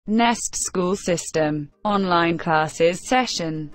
Nest School System, Online Classes Session.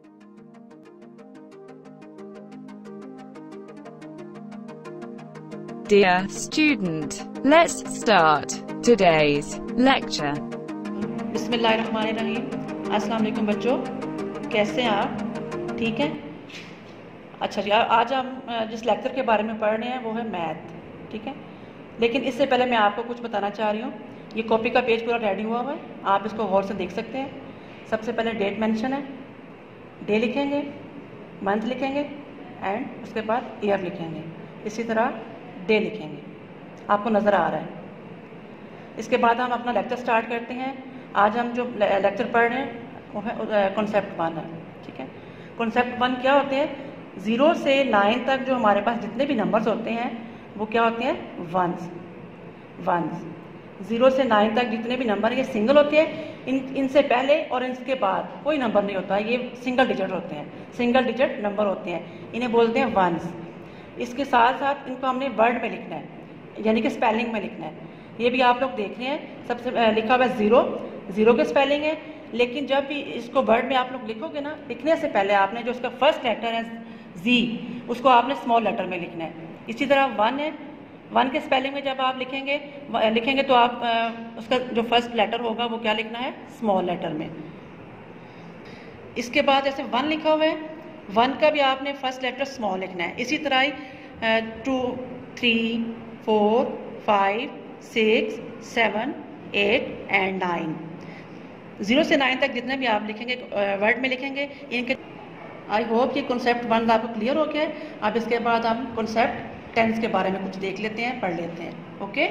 Dear student, let's start today's lecture. बिस्मिल्लाहिर्रहमानिर्रहीम। अस्सलाम वालेकुम बच्चों, कैसे हैं आप? ठीक है। अच्छा जी, आज हम जिस लेक्चर के बारे में पढ़ रहे हैं वो है मैथ, ठीक है। लेकिन इससे पहले मैं आपको कुछ बताना चाह रही हूँ। ये कॉपी का पेज पूरा रेडी हुआ है, आप इसको गौर से देख सकते हैं। सबसे पहले डेट मेंशन है, डे लिखेंगे, मंथ लिखेंगे एंड उसके बाद ईयर लिखेंगे। इसी तरह डे लिखेंगे, आपको नज़र आ रहा है। इसके बाद हम अपना लेक्चर स्टार्ट करते हैं। आज हम जो लेक्चर पढ़ रहे हैं वो है कॉन्सेप्ट 1 है, ठीक है। कॉन्सेप्ट 1 क्या होते हैं? 0 से 9 तक जो हमारे पास जितने भी नंबर्स होते हैं वो क्या होते हैं? वंस। 0 से 9 तक जितने भी नंबर ये सिंगल होते हैं। इनसे पहले और इनके बाद कोई नंबर नहीं होता, ये सिंगल डिजिट होते हैं, सिंगल डिजिट नंबर होते हैं, इन्हें बोलते हैं वंस। इसके साथ साथ इनको हमने वर्ड में लिखना है, यानी कि स्पेलिंग में लिखना है। ये भी आप लोग देख रहे हैं, सबसे लिखा हुआ है 0 के स्पेलिंग है। लेकिन जब भी इसको वर्ड में आप लोग लिखोगे ना, लिखने से पहले आपने जो उसका फर्स्ट लेटर है जी, उसको आपने स्मॉल लेटर में लिखना है। इसी तरह 1 है, 1 के स्पेलिंग में जब आप लिखेंगे तो आप उसका जो फर्स्ट लेटर होगा वो क्या लिखना है? स्मॉल लेटर में। इसके बाद जैसे 1 लिखा हुआ है, 1 का भी आपने फर्स्ट लेटर स्मॉल लिखना है। इसी तरह ही 2, 3, 4, 5, 6, 7, 8 एंड 9। 0 से 9 तक जितने भी आप लिखेंगे वर्ड में लिखेंगे इनके। आई होप ये कॉन्सेप्ट 1 आपको क्लियर हो गया है। अब इसके बाद हम कॉन्सेप्ट 10 के बारे में कुछ देख लेते हैं, पढ़ लेते हैं। Okay,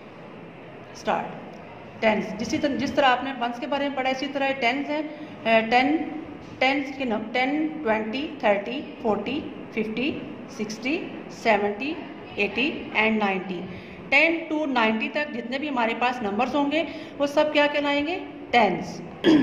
start. 10 जिस तरह आपने 1 के बारे में पढ़ा इसी तरह 10 है। 10 के 10, 20, 30, 40, 50, 60, 70, 80 एंड 90। 10 to 90 तक जितने भी हमारे पास नंबर्स होंगे वो सब क्या कहलाएंगे? टेंस।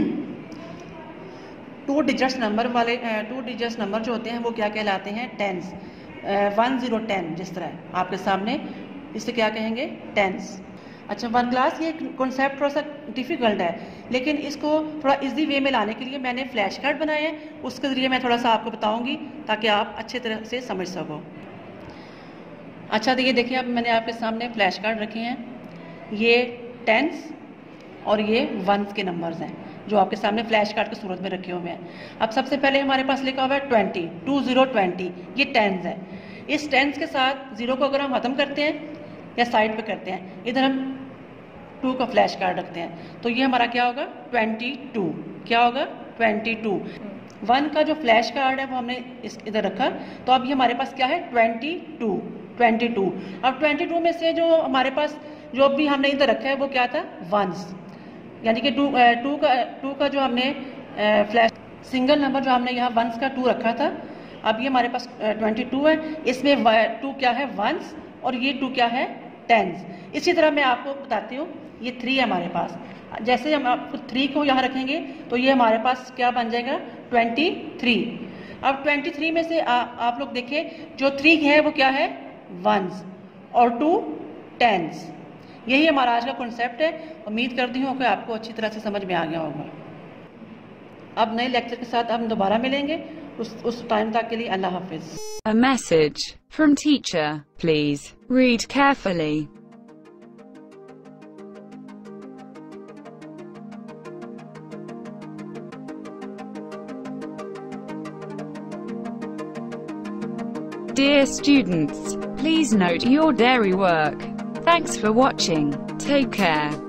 2 डिजिट्स नंबर जो होते हैं वो क्या कहलाते हैं? टेंस। 1, 0, 10 जिस तरह आपके सामने, इसे क्या कहेंगे? टेंस। अच्छा, 1 क्लास ये कॉन्सेप्ट थोड़ा सा डिफ़िकल्ट है, लेकिन इसको थोड़ा इजी वे में लाने के लिए मैंने फ्लैश कार्ड बनाए हैं। उसके ज़रिए मैं थोड़ा सा आपको बताऊंगी ताकि आप अच्छे तरह से समझ सको। अच्छा, तो ये देखिए, अब मैंने आपके सामने फ्लैश कार्ड रखे हैं। ये टेंस और ये वंस के नंबर्स हैं जो आपके सामने फ्लैश कार्ड की सूरत में रखे हुए हैं। अब सबसे पहले हमारे पास लिखा हुआ है 20, 20, ये टेंस है। इस टेंस के साथ 0 को अगर हम ख़त्म करते हैं या साइड पे करते हैं, इधर हम 2 का फ्लैश कार्ड रखते हैं, तो ये हमारा क्या होगा? 22। क्या होगा? 22। 1 का जो फ्लैश कार्ड है वो हमने इधर रखा, तो अब ये हमारे पास क्या है? 22। अब 22 में से जो हमारे पास जो भी हमने इधर रखा है वो क्या था? वंस। यानी कि 2 का जो हमने फ्लैश सिंगल नंबर जो हमने यहाँ वंस का 2 रखा था, अब ये हमारे पास 22 है। इसमें 2 क्या है? वंस, और ये 2 क्या है? टेंस। इसी तरह मैं आपको बताती हूँ, ये 3 है हमारे पास। जैसे हम आपको 3 को यहाँ रखेंगे तो ये हमारे पास क्या बन जाएगा? 23। अब 23 में से आप लोग देखिए, जो 3 है वो क्या है? वंस, और 2 टेंस। यही हमारा आज का कॉन्सेप्ट है। उम्मीद करती हूँ कि आपको अच्छी तरह से समझ में आ गया होगा। अब नए लेक्चर के साथ हम दोबारा मिलेंगे। उस टाइम तक के लिए अल्लाह हाफिज। A message from teacher. Please read carefully. Dear students, please note your dairy work. Thanks for watching. Take care.